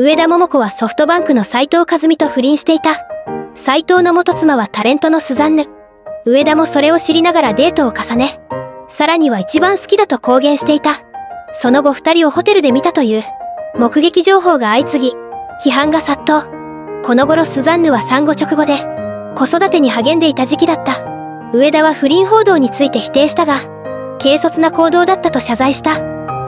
上田桃子はソフトバンクの斉藤和美と不倫していた。斉藤の元妻はタレントのスザンヌ。上田もそれを知りながらデートを重ね、さらには一番好きだと公言していた。その後二人をホテルで見たという目撃情報が相次ぎ、批判が殺到。この頃スザンヌは産後直後で子育てに励んでいた時期だった。上田は不倫報道について否定したが、軽率な行動だったと謝罪した。